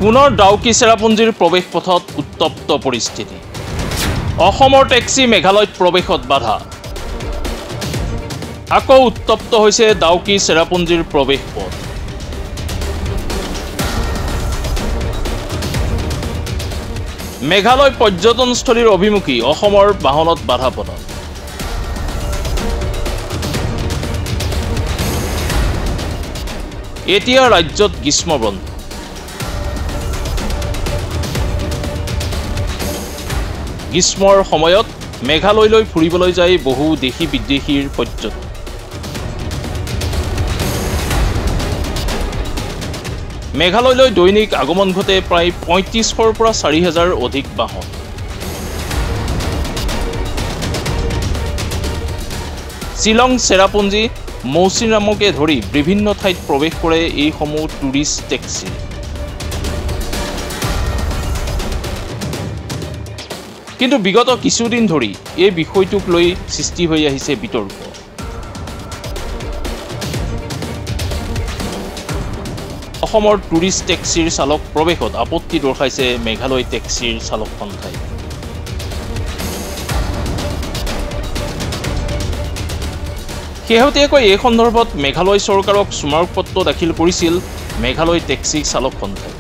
পুনৰ ডাউকি চেৰাপুঞ্জীৰ প্ৰৱেশ পথত উত্তপ্ত পৰিস্থিতি অসমৰ টেক্সি মেঘালয়ত প্ৰৱেশত বাধা আকৌ উত্তপ্ত হৈছে ডাউকি চেৰাপুঞ্জীৰ প্ৰৱেশ পথ মেঘালয় পৰ্যটনস্থলীৰ অভিমুখী অসমৰ বাহনত বাধা প্ৰদান এতিয়া ৰাজ্যত গ্ৰীষ্মবন্ধ গ্ৰীষ্মৰ সময়ত মেঘালয়লৈ ফুৰিবলৈ যায় বহু দেশী বিদেশীৰ পৰ্যটক মেঘালয়লৈ দৈনিক আগমন ঘটে প্ৰায় ৩৫০০ৰ পৰা ৪০০০ অধিক বাহন শ্বিলং চেৰাপুঞ্জী মৌচিনৰামকে ধৰি বিভিন্ন ঠাইত প্ৰৱেশ কৰে এইসমূহ টুৰিষ্ট টেক্সি কিন্তু বিগত কিছুদিন ধৰি এই বিষয়টোক লৈ সৃষ্টি হৈ আহিছে বিতৰ্ক অসমৰ টুৰিষ্ট টেক্সিৰ চালক প্ৰৱেশত আপত্তি দৰ্শাইছে মেঘালয় টেক্সিৰ চালক সন্থাই শেহতীয়াকৈ এই সন্দৰ্ভত মেঘালয় চৰকাৰক স্মাৰকপত্ৰ দাখিল কৰিছিল মেঘালয় টেক্সি চালক সন্থাই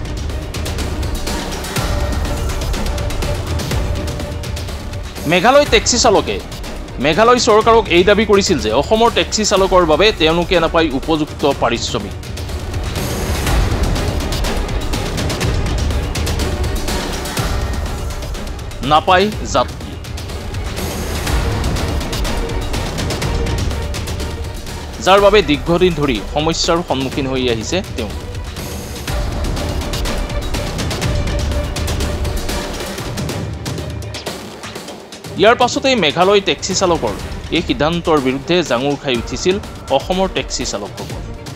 মেঘালয় টেক্সি চালকে মেঘালয় চৰকাৰক এই দাবী কৰিছিল যে অসমৰ টেক্সি চালকৰ বাবে তেওঁলোকে নাপায় উপযুক্ত পাৰিশ্ৰমিক নাপায় যাত্ৰী যাৰ বাবে দীৰ্ঘদিন ধৰি সমস্যাৰ সন্মুখীন হৈ আহিছে তেওঁ ইয়াৰ পাছতেই মেঘালয় টেক্সি চালকৰ এই সিদ্ধান্তৰ বিৰুদ্ধে জাঙুৰ খাই উঠিছিল অসমৰ টেক্সি চালকসকল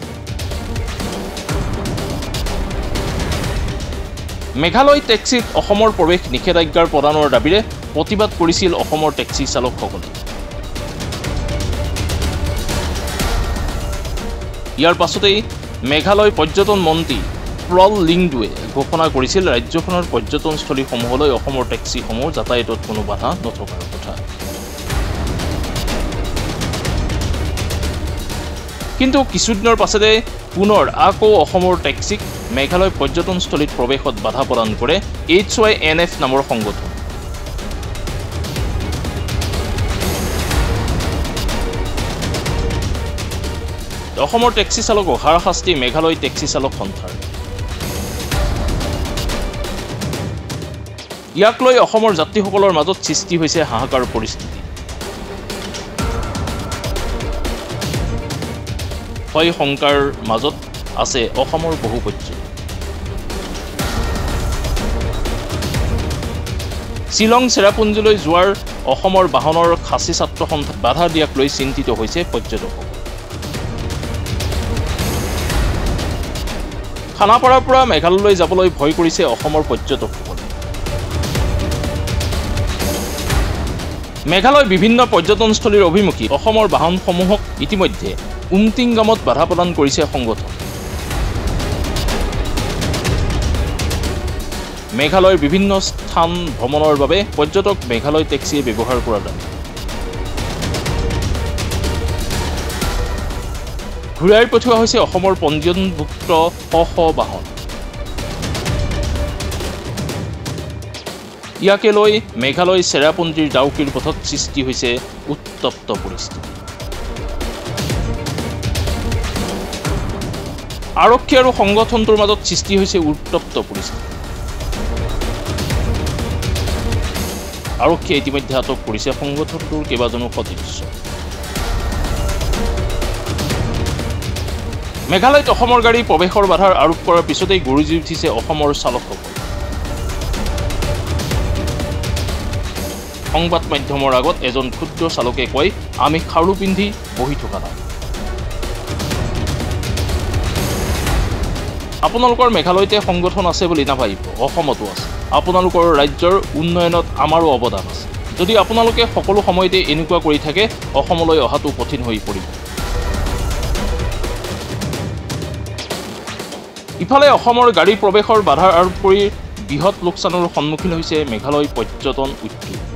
মেঘালয় টেক্সিত অসমৰ প্ৰৱেশ নিষেধাজ্ঞাৰ প্ৰদানৰ দাবীৰে প্ৰতিবাদ কৰিছিল অসমৰ টেক্সি চালকসকলে ইয়াৰ পাছতেই মেঘালয় পৰ্যটন মন্ত্ৰী প্ৰল লিংডুৱে ঘোষণা কৰিছিল ৰাজ্যখনৰ পৰ্যটনস্থলীসমূহলৈ অসমৰ টেক্সিসমূহ যাতায়াতত কোনো বাধা নথকাৰ কথা কিন্তু কিছুদিনৰ পাছতে পুনৰ আকৌ অসমৰ টেক্সিক মেঘালয় পৰ্যটনস্থলীত প্ৰৱেশত বাধা প্ৰদান কৰে HYNF নামৰ সংগঠন অসমৰ টেক্সি চালকক হাৰাশাস্তি মেঘালয় টেক্সি চালক সন্থাৰ ইয়াক লৈ অসমৰ যাত্ৰীসকলৰ মাজত সৃষ্টি হৈছে হাহাকাৰ পৰিস্থিতি হয় শংকাৰ মাজত আছে অসমৰ বহু পৰ্যটক শ্বিলং চেৰাপুঞ্জীলৈ যোৱাৰ অসমৰ বাহনৰ খাচী ছাত্ৰ সন্থাক বাধা দিয়াক লৈ চিন্তিত হৈছে পৰ্যটকসকল খানাপাৰাৰ পৰা মেঘালয়লৈ যাবলৈ ভয় কৰিছে অসমৰ পৰ্যটকসকলে মেঘালয় বিভিন্ন পৰ্যটনস্থলীৰ অভিমুখী অসমৰ বাহনসমূহক ইতিমধ্যে উমটিংগামত বাধা প্ৰদান কৰিছে সংগঠন মেঘালয়ৰ বিভিন্ন স্থান ভ্ৰমণৰ বাবে পৰ্যটক মেঘালয় টেক্সিয়ে ব্যৱহাৰ কৰা দাবী ঘূৰাই পঠোৱা হৈছে অসমৰ পঞ্জীয়নভুক্ত শ বাহন ইয়াকে লৈ মেঘালয় চেৰাপুঞ্জীৰ ডাউকিৰ পথত সৃষ্টি হৈছে উত্তপ্ত পৰিস্থিতি আৰক্ষী আৰু সংগঠনটোৰ মাজত সৃষ্টি হৈছে উত্তপ্ত পৰিস্থিতি আৰক্ষীয়ে ইতিমধ্যে আটক কৰিছে সংগঠনটোৰ কেইবাজনো সদস্য মেঘালয়ত অসমৰ গাড়ী প্ৰৱেশৰ বাধাৰ আৰোপ কৰাৰ পিছতেই গৰজি উঠিছে অসমৰ চালকসকল সংবাদ মাধ্যমৰ আগত এজন ক্ষুদ্ৰ চালকে কয় আমি খাৰু পিন্ধি বহি থকা নাই আপোনালোকৰ মেঘালয়তে সংগঠন আছে বুলি নাভাবিব অসমতো আছে আপোনালোকৰ ৰাজ্যৰ উন্নয়নত আমাৰো অৱদান আছে যদি আপোনালোকে সকলো সময়তে এনেকুৱা কৰি থাকে অসমলৈ অহাটো কঠিন হৈ পৰিব ইফালে অসমৰ গাড়ী প্ৰৱেশৰ বাধাৰ আৰোপ কৰি বৃহৎ লোকচানৰ সন্মুখীন হৈছে মেঘালয় পৰ্যটন উদ্যোগ।